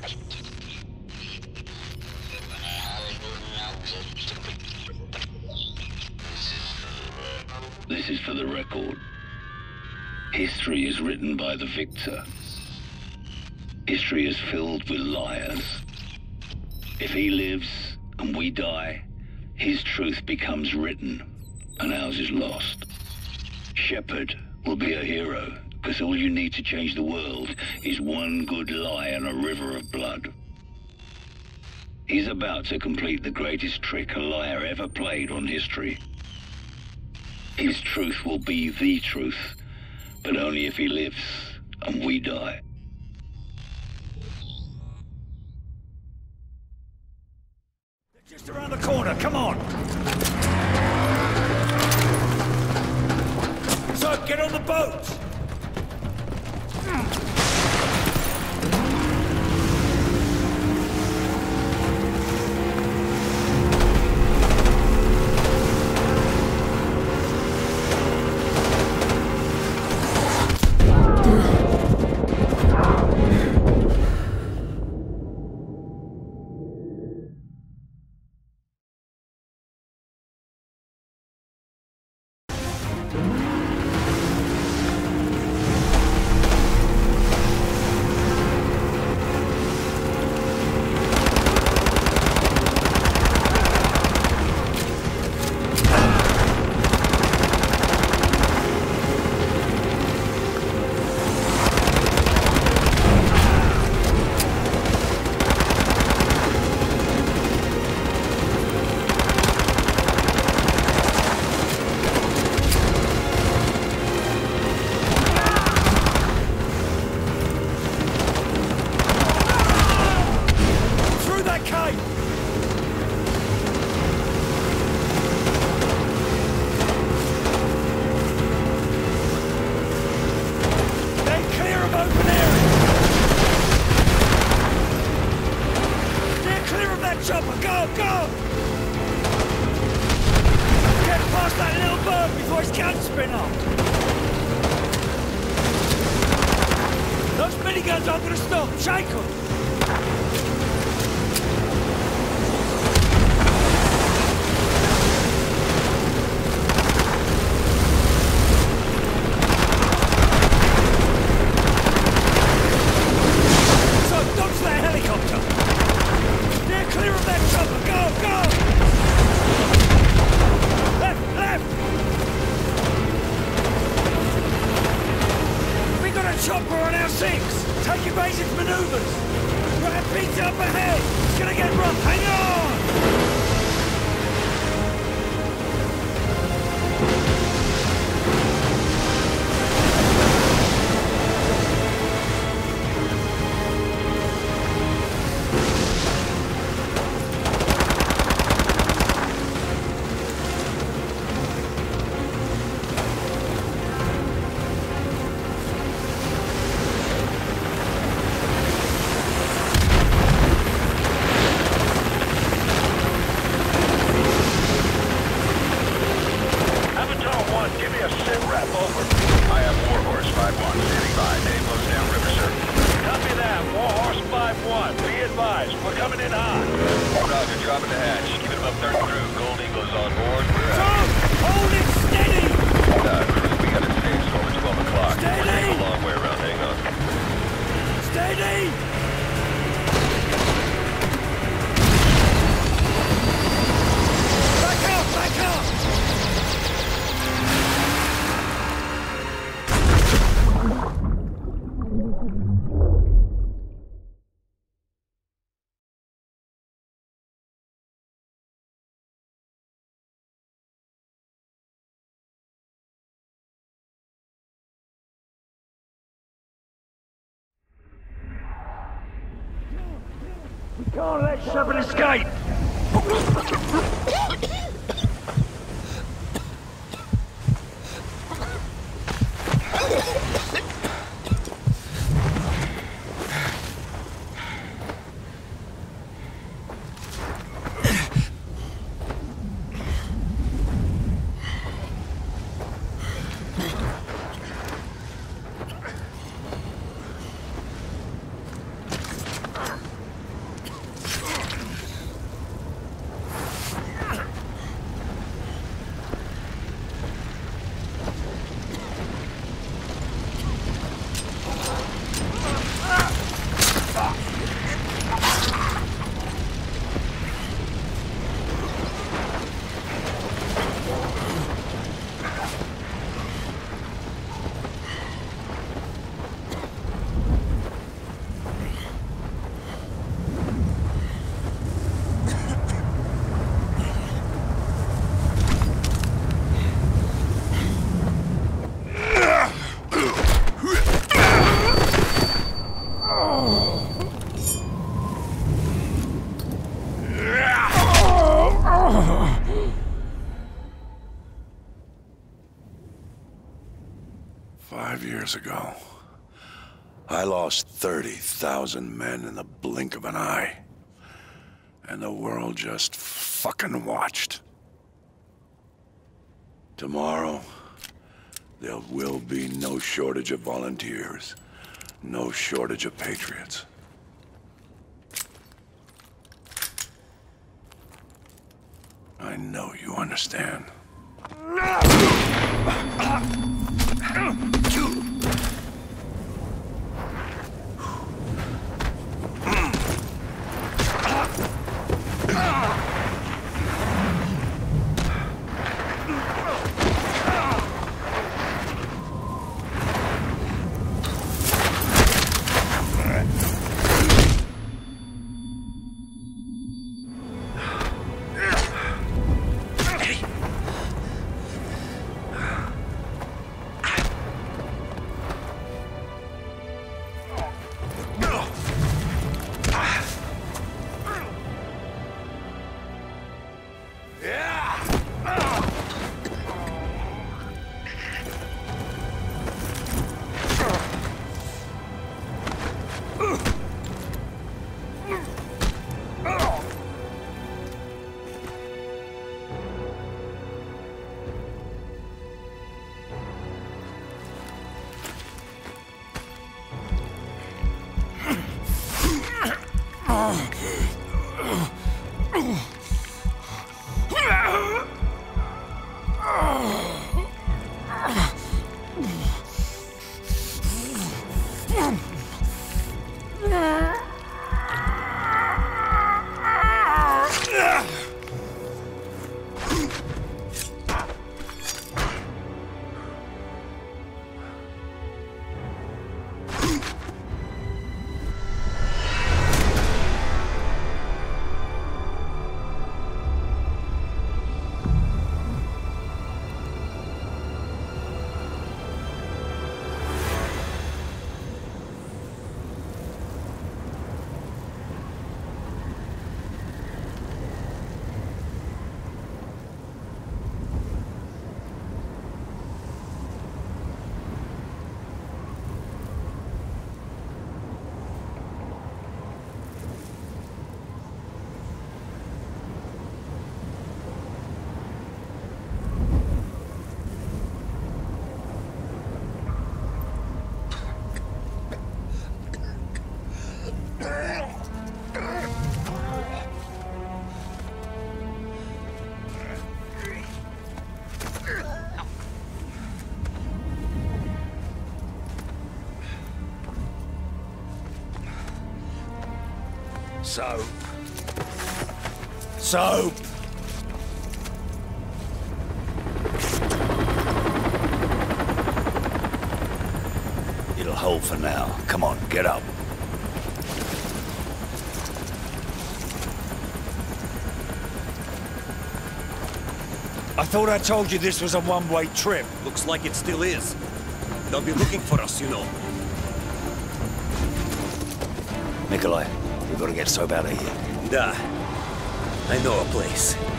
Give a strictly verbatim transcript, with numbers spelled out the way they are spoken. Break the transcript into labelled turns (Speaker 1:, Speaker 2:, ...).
Speaker 1: This is for the record. History is written by the victor. History is filled with liars. If he lives and we die, his truth becomes written and ours is lost. Shepard will be a hero because all you need to change the world is one good lie and a river of blood. He's about to complete the greatest trick a liar ever played on history. His truth will be the truth, but only if he lives and we die.
Speaker 2: They're just around the corner, come on! So, get on the boat! Can't let Shepard escape!
Speaker 3: Five years ago, I lost thirty thousand men in the blink of an eye. And the world just fucking watched. Tomorrow, there will be no shortage of volunteers, no shortage of patriots. I know you understand.
Speaker 2: Soap. Soap! It'll hold for now. Come on, get up. I thought I told you this was a one-way trip.
Speaker 4: Looks like it still is. They'll be looking for us, you know.
Speaker 2: Nikolai, we've got to get Soap out of here.
Speaker 4: Da. I know a place.